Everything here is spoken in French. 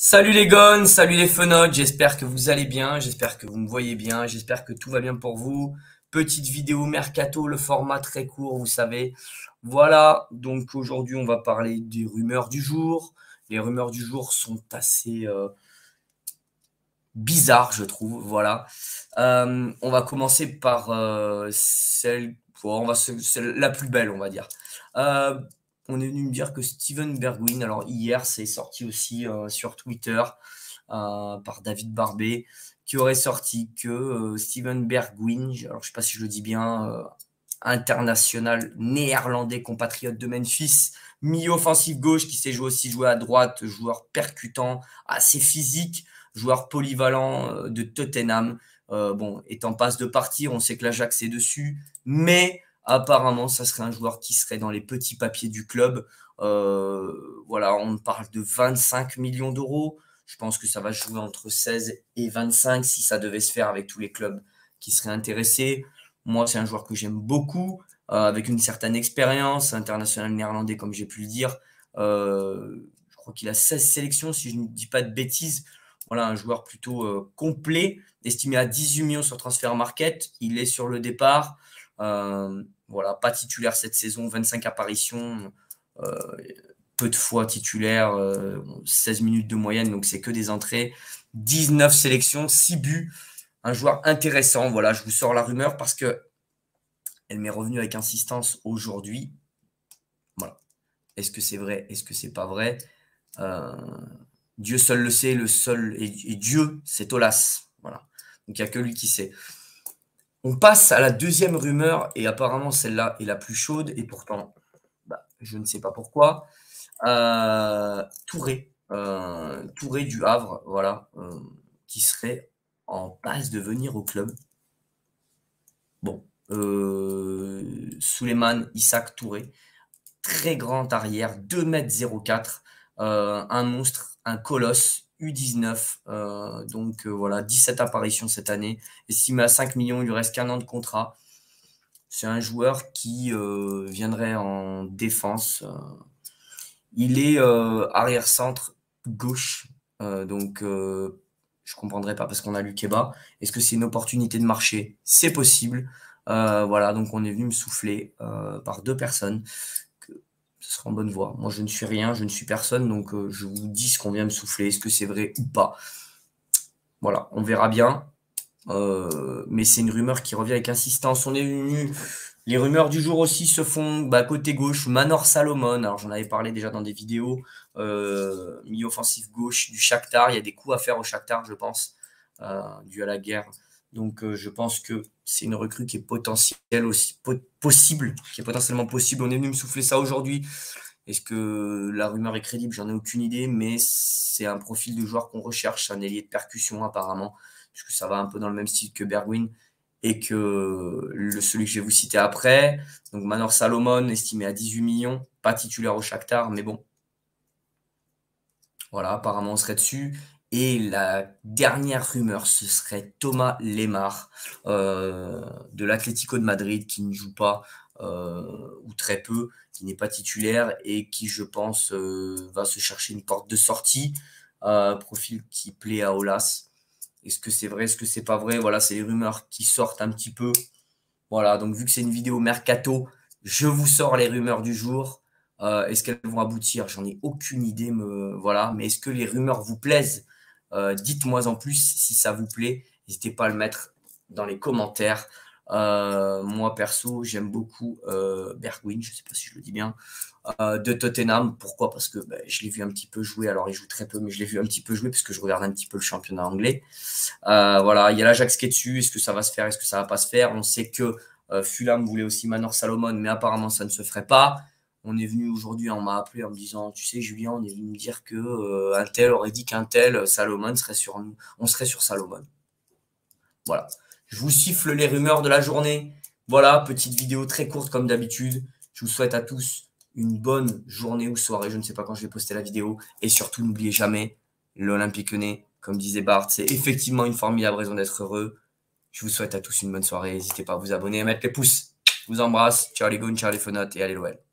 Salut les gones, salut les fenotes, j'espère que vous allez bien, j'espère que vous me voyez bien, j'espère que tout va bien pour vous. Petite vidéo mercato, le format très court, vous savez. Voilà, donc aujourd'hui on va parler des rumeurs du jour. Les rumeurs du jour sont assez bizarres, je trouve, voilà. On va commencer par celle la plus belle, on va dire. Euh, on est venu me dire que Steven Bergwijn, alors hier c'est sorti aussi sur Twitter par David Barbet, qui aurait sorti que Steven Bergwijn, alors je sais pas si je le dis bien, international néerlandais, compatriote de Memphis, milieu offensif gauche qui sait jouer à droite, joueur percutant, assez physique, joueur polyvalent de Tottenham. Bon, est en passe de partir, on sait que l'Ajax est dessus, mais apparemment, ça serait un joueur qui serait dans les petits papiers du club. Voilà, on parle de 25 millions d'euros. Je pense que ça va jouer entre 16 et 25 si ça devait se faire avec tous les clubs qui seraient intéressés. Moi, c'est un joueur que j'aime beaucoup, avec une certaine expérience, international néerlandais, comme j'ai pu le dire. Je crois qu'il a 16 sélections, si je ne dis pas de bêtises. Voilà, un joueur plutôt complet, estimé à 18 millions sur Transfer Market. Il est sur le départ. Voilà, pas titulaire cette saison, 25 apparitions, peu de fois titulaire, 16 minutes de moyenne, donc c'est que des entrées. 19 sélections, 6 buts. Un joueur intéressant. Voilà, je vous sors la rumeur parce que elle m'est revenue avec insistance aujourd'hui. Voilà. Est-ce que c'est vrai? Est-ce que c'est pas vrai? Dieu seul le sait, le seul et Dieu, c'est Olas. Voilà. Donc il n'y a que lui qui sait. On passe à la deuxième rumeur et apparemment celle-là est la plus chaude et pourtant, je ne sais pas pourquoi. Touré, Touré du Havre, voilà, qui serait en passe de venir au club. Bon, Souleymane Isaac Touré, très grand arrière, 2,04 m, un monstre, un colosse, U19, donc voilà, 17 apparitions cette année, estimé à 5 millions, il lui reste qu'un an de contrat. C'est un joueur qui viendrait en défense. Il est arrière-centre gauche, donc je ne comprendrais pas parce qu'on a Lukeba. Est-ce que c'est une opportunité de marché? C'est possible. Voilà, donc on est venu me souffler par deux personnes que ce sera en bonne voie. Moi, je ne suis rien, je ne suis personne, donc je vous dis ce qu'on vient me souffler. Est-ce que c'est vrai ou pas? Voilà, on verra bien. Mais c'est une rumeur qui revient avec insistance. On est venu. Les rumeurs du jour aussi se font côté gauche, Manor Salomon. Alors j'en avais parlé déjà dans des vidéos. Milieu offensif gauche du Shakhtar. Il y a des coups à faire au Shakhtar, je pense, dû à la guerre. Donc je pense que c'est une recrue qui est potentielle aussi possible, qui est potentiellement possible. On est venu me souffler ça aujourd'hui. Est-ce que la rumeur est crédible? J'en ai aucune idée, mais c'est un profil de joueur qu'on recherche, un ailier de percussion apparemment, puisque ça va un peu dans le même style que Bergwijn et que celui que je vais vous citer après. Donc Manor Salomon, estimé à 18 millions, pas titulaire au Shakhtar, mais bon. Voilà, apparemment on serait dessus. Et la dernière rumeur, ce serait Thomas Lemar de l'Atlético de Madrid qui ne joue pas ou très peu, qui n'est pas titulaire et qui, je pense, va se chercher une porte de sortie. Profil qui plaît à Olas. Est-ce que c'est vrai, est-ce que c'est pas vrai? Voilà, c'est les rumeurs qui sortent un petit peu. Voilà, donc vu que c'est une vidéo mercato, je vous sors les rumeurs du jour. Est-ce qu'elles vont aboutir? J'en ai aucune idée, voilà. Mais est-ce que les rumeurs vous plaisent? Dites-moi en plus si ça vous plaît. N'hésitez pas à le mettre dans les commentaires. Moi, perso, j'aime beaucoup Bergwijn, je ne sais pas si je le dis bien, de Tottenham. Pourquoi? Parce que je l'ai vu un petit peu jouer. Alors, il joue très peu, mais je l'ai vu un petit peu jouer parce que je regarde un petit peu le championnat anglais. Voilà, il y a l'Ajax qui est dessus. Est-ce que ça va se faire? Est-ce que ça va pas se faire? On sait que Fulham voulait aussi Manor Salomon, mais apparemment, ça ne se ferait pas. On est venu aujourd'hui, on m'a appelé en me disant, tu sais, Julien, on est venu me dire que un tel aurait dit qu'un tel Salomon serait sur nous. On serait sur Salomon. Voilà. Je vous siffle les rumeurs de la journée. Voilà, petite vidéo très courte comme d'habitude. Je vous souhaite à tous une bonne journée ou soirée. Je ne sais pas quand je vais poster la vidéo. Et surtout, n'oubliez jamais, l'Olympique Lyonnais, comme disait Bart, c'est effectivement une formidable raison d'être heureux. Je vous souhaite à tous une bonne soirée. N'hésitez pas à vous abonner et à mettre les pouces. Je vous embrasse. Ciao les goons, ciao les fenotes et allez l'OL.